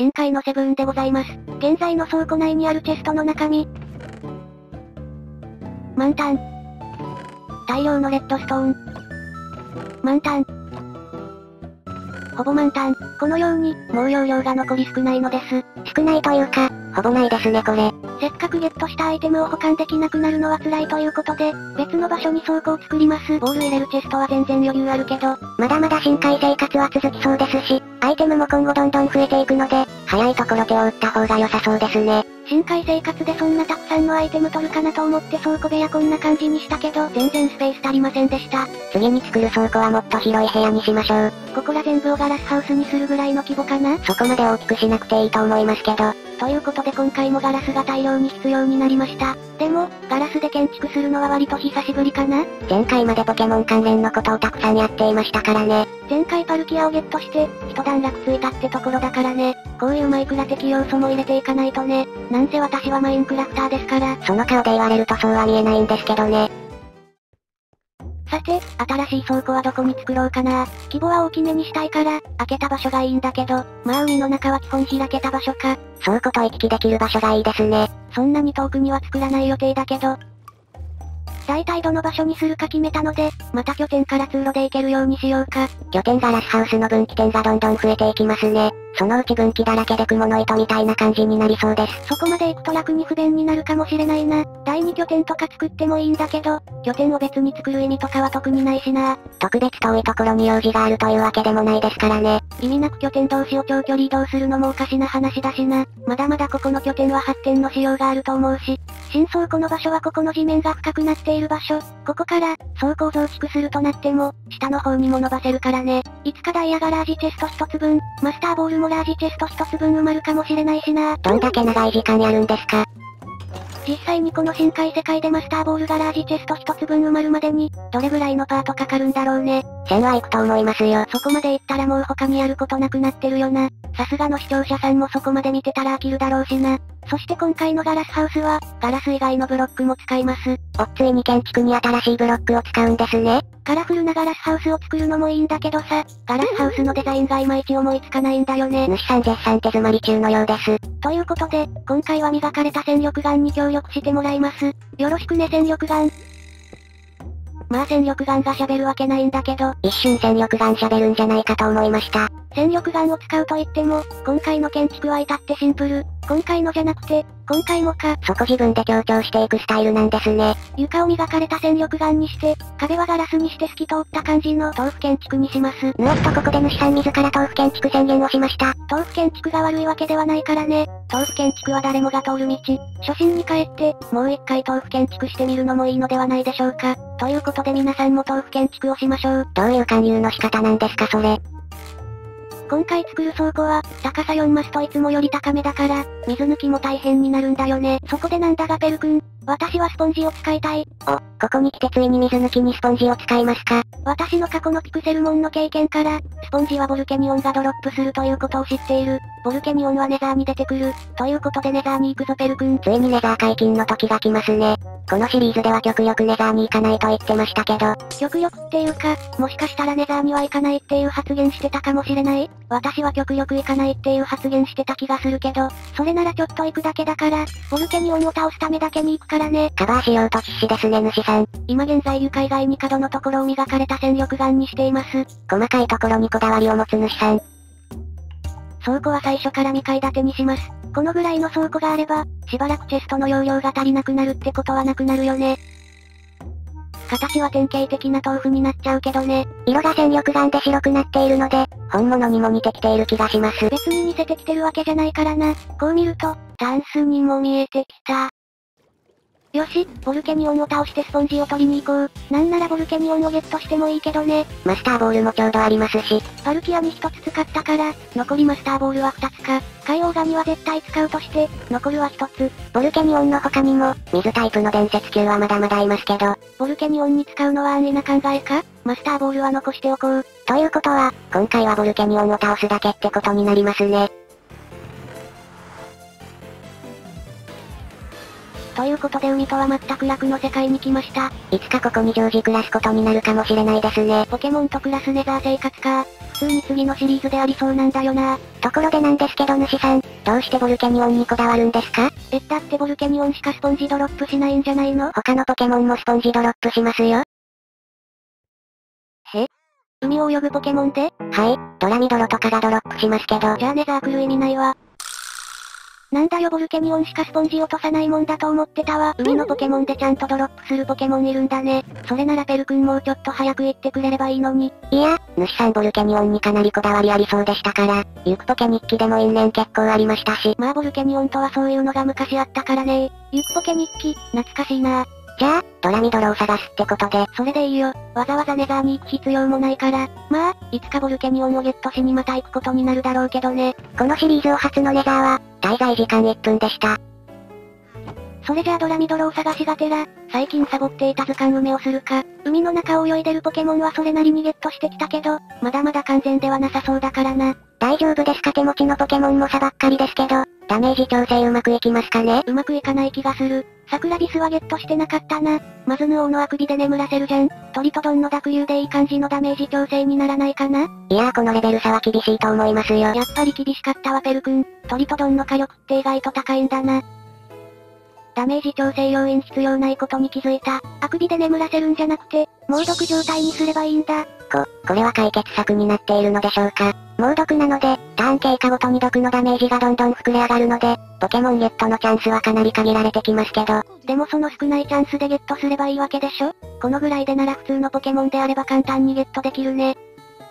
深海のセブンでございます。現在の倉庫内にあるチェストの中身。満タン。大量のレッドストーン。満タン。ほぼ満タン。このように、もう容量が残り少ないのです。 少ないというか、ほぼないですねこれ。 せっかくゲットしたアイテムを保管できなくなるのは辛いということで、別の場所に倉庫を作ります。ボール入れるチェストは全然余裕あるけど、 まだまだ深海生活は続きそうですし、アイテムも今後どんどん増えていくので、早いところ手を打った方が良さそうですね。 深海生活でそんなたくさんのアイテム取るかなと思って倉庫部屋こんな感じにしたけど、全然スペース足りませんでした。 次に作る倉庫はもっと広い部屋にしましょう。 ここら全部をガラスハウスにするぐらいの規模かな？ そこまで大きくしなくていいと思いますけど。 ということで今回もガラスが大量に必要になりました。でも、ガラスで建築するのは割と久しぶりかな？ 前回までポケモン関連のことをたくさんやっていましたからね。 前回パルキアをゲットして、一段落ついたってところだからね。こういうマイクラ的要素も入れていかないとね。なんせ私はマインクラフターですから。 その顔で言われるとそうは見えないんですけどね。 さて、新しい倉庫はどこに作ろうかな。規模は大きめにしたいから、開けた場所がいいんだけど、まあ海の中は基本開けた場所か。 倉庫と行き来できる場所がいいですね。 そんなに遠くには作らない予定だけど。大体どの場所にするか決めたので、また拠点から通路で行けるようにしようか。 拠点ガラスハウスの分岐点がどんどん増えていきますね。そのうち分岐だらけで蜘蛛の糸みたいな感じになりそうです。 そこまで行くと楽に不便になるかもしれないな。第2拠点とか作ってもいいんだけど、拠点を別に作る意味とかは特にないしな。 特別遠いところに用事があるというわけでもないですからね。 意味なく拠点同士を長距離移動するのもおかしな話だしな。まだまだここの拠点は発展のしようがあると思うし。新倉庫の場所はここの地面が深くなっている場所。ここから、倉庫を増築するとなっても、下の方にも伸ばせるからね。いつかダイヤがラージチェスト1つ分、マスターボールもラージチェスト1つ分埋まるかもしれないしな。 どんだけ長い時間やるんですか？ 実際にこの深海世界でマスターボールがラージチェスト1つ分埋まるまでに、どれぐらいのパートかかるんだろうね。 1000は行くと思いますよ。 そこまで行ったらもう他にやることなくなってるよな。さすがの視聴者さんもそこまで見てたら飽きるだろうしな。そして今回のガラスハウスは、ガラス以外のブロックも使います。 ついに建築に新しいブロックを使うんですね。 カラフルなガラスハウスを作るのもいいんだけどさ、ガラスハウスのデザインがいまいち思いつかないんだよね。 主さん絶賛手詰まり中のようです。 ということで、今回は磨かれた戦力ガンに協力してもらいます。よろしくね戦力ガン。まあ戦力ガンが喋るわけないんだけど、 一瞬戦力ガン喋るんじゃないかと思いました。 戦力ガンを使うと言っても、今回の建築は至ってシンプル。今回のじゃなくて、今回もか。 そこ自分で強調していくスタイルなんですね。 床を磨かれた戦力ガンにして、壁はガラスにして透き通った感じの豆腐建築にします。 ここで主さん自ら豆腐建築宣言をしました。 豆腐建築が悪いわけではないからね。豆腐建築は誰もが通る道。初心に帰って、もう一回豆腐建築してみるのもいいのではないでしょうか。ということで皆さんも豆腐建築をしましょう。 どういう勧誘の仕方なんですかそれ。 今回作る倉庫は、高さ4マスといつもより高めだから、水抜きも大変になるんだよね。そこでなんだガペル君、私はスポンジを使いたい。 ここに来てついに水抜きにスポンジを使いますか？ 私の過去のピクセルモンの経験から、スポンジはボルケニオンがドロップするということを知っている。ボルケニオンはネザーに出てくる。ということでネザーに行くぞペル君。 ついにネザー解禁の時が来ますね。このシリーズでは極力ネザーに行かないと言ってましたけど。 極力っていうか、もしかしたらネザーには行かないっていう発言してたかもしれない。私は極力行かないっていう発言してた気がするけど、それならちょっと行くだけだから、ボルケニオンを倒すためだけに行くからね。 カバーしようと必死ですね主さん。 今現在床以外に角のところを磨かれた戦力ガンにしています。 細かいところにこだわりを持つ主さん。 倉庫は最初から2階建てにします。このぐらいの倉庫があれば、しばらくチェストの容量が足りなくなるってことはなくなるよね。形は典型的な豆腐になっちゃうけどね。 色が戦力ガンで白くなっているので、本物にも似てきている気がします。 別に似せてきてるわけじゃないからな。こう見ると、タンスにも見えてきた。よし、ボルケニオンを倒してスポンジを取りに行こう。なんならボルケニオンをゲットしてもいいけどね。 マスターボールもちょうどありますし。 パルキアに1つ使ったから、残りマスターボールは2つか。海王ガニは絶対使うとして、残るは1つ。 ボルケニオンの他にも、水タイプの伝説級はまだまだいますけど。 ボルケニオンに使うのは安易な考えか？マスターボールは残しておこう。 ということは、今回はボルケニオンを倒すだけってことになりますね。 ということで海とは全く楽の世界に来ました。 いつかここに常時暮らすことになるかもしれないですね。 ポケモンと暮らすネザー生活か。普通に次のシリーズでありそうなんだよな。 ところでなんですけど主さん、どうしてボルケニオンにこだわるんですか？ だってボルケニオンしかスポンジドロップしないんじゃないの？ 他のポケモンもスポンジドロップしますよ。 海を泳ぐポケモンで？ はい、ドラミドロとかがドロップしますけど。 じゃあネザー来る意味ないわ。なんだよボルケニオンしかスポンジ落とさないもんだと思ってたわ。海のポケモンでちゃんとドロップするポケモンいるんだね。それならペル君もうちょっと早く言ってくれればいいのに。 いや、主さんボルケニオンにかなりこだわりありそうでしたから、ゆくポケ日記でも因縁結構ありましたし。 まあボルケニオンとはそういうのが昔あったからね。ゆくポケ日記、懐かしいな。 じゃあ、ドラミドロを探すってことで。 それでいいよ。わざわざネザーに行く必要もないから。まあ、いつかボルケニオンをゲットしにまた行くことになるだろうけどね。 このシリーズを初のネザーは、滞在時間1分でした。 それじゃあドラミドロを探しがてら、最近サボっていた図鑑埋めをするか。海の中を泳いでるポケモンはそれなりにゲットしてきたけど、まだまだ完全ではなさそうだからな。 大丈夫ですか？手持ちのポケモンも差ばっかりですけど、ダメージ調整うまくいきますかね？ うまくいかない気がする。サクラビスはゲットしてなかったな。まずヌオーのあくびで眠らせるじゃん。トリトドンの濁流でいい感じのダメージ調整にならないかな？ いやーこのレベル差は厳しいと思いますよ。 やっぱり厳しかったわペル君。トリトドンの火力って意外と高いんだな。ダメージ調整要因必要ないことに気づいた。あくびで眠らせるんじゃなくて、猛毒状態にすればいいんだ。 これは解決策になっているのでしょうか。猛毒なので、ターン経過ごとに毒のダメージがどんどん膨れ上がるので、ポケモンゲットのチャンスはかなり限られてきますけど。 でもその少ないチャンスでゲットすればいいわけでしょ？このぐらいでなら普通のポケモンであれば簡単にゲットできるね。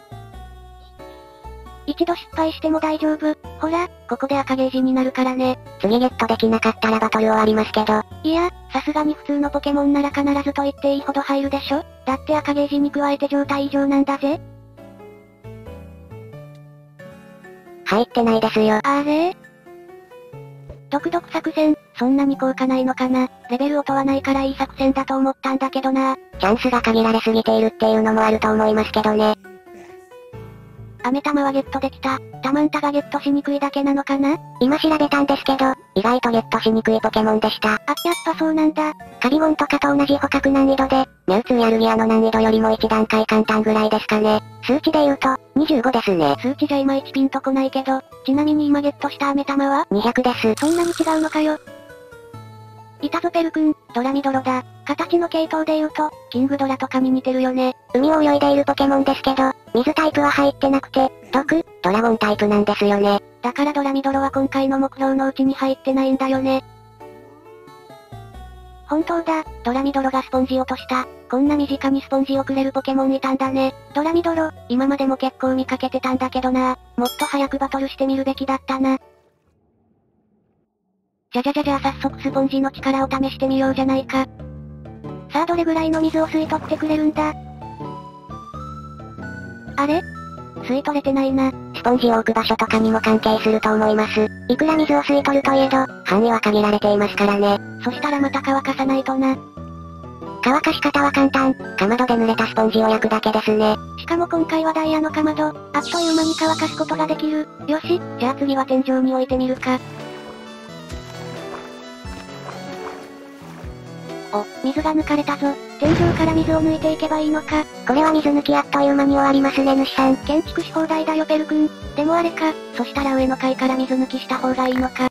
一度失敗しても大丈夫。ほら、ここで赤ゲージになるからね。 次ゲットできなかったらバトル終わりますけど。 いや、さすがに普通のポケモンなら必ずと言っていいほど入るでしょ？だって赤ゲージに加えて状態異常なんだぜ。 入ってないですよ。 あれ？毒作戦、そんなに効果ないのかな？レベルを問わないからいい作戦だと思ったんだけどな。 チャンスが限られすぎているっていうのもあると思いますけどね。 アメタマはゲットできた。タマンタがゲットしにくいだけなのかな？ 今調べたんですけど、意外とゲットしにくいポケモンでした。 やっぱそうなんだ。 カビゴンとかと同じ捕獲難易度で、ミュウツーやルギアの難易度よりも1段階簡単ぐらいですかね。数値で言うと、25ですね。 数値じゃいまいちピンとこないけど、ちなみに今ゲットしたアメタマは？ 200 です。 そんなに違うのかよ。いたぞペル君、ドラミドロだ。形の系統で言うと、キングドラとかに似てるよね。 海を泳いでいるポケモンですけど、水タイプは入ってなくて、毒、ドラゴンタイプなんですよね。 だからドラミドロは今回の目標のうちに入ってないんだよね。本当だ、ドラミドロがスポンジ落とした。こんな身近にスポンジをくれるポケモンいたんだね。ドラミドロ、今までも結構見かけてたんだけどな。もっと早くバトルしてみるべきだったな。じゃあ早速スポンジの力を試してみようじゃないか。さあどれぐらいの水を吸い取ってくれるんだ？あれ？吸い取れてないな。 スポンジを置く場所とかにも関係すると思います。いくら水を吸い取るといえど、範囲は限られていますからね。 そしたらまた乾かさないとな。 乾かし方は簡単。かまどで濡れたスポンジを焼くだけですね。 しかも今回はダイヤのかまど、あっという間に乾かすことができる。よし、じゃあ次は天井に置いてみるか。お、水が抜かれたぞ。天井から水を抜いていけばいいのか。 これは水抜きあっという間に終わりますね主さん。 建築し放題だよペル君。でもあれか、そしたら上の階から水抜きした方がいいのか。